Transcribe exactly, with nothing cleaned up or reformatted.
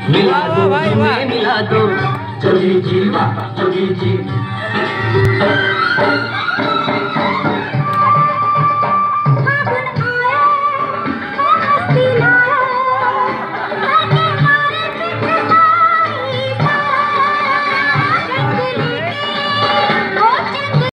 मिला वाह दो वाह भाई वाह। हमें मिला दो जोगी जी वाह जोगी जी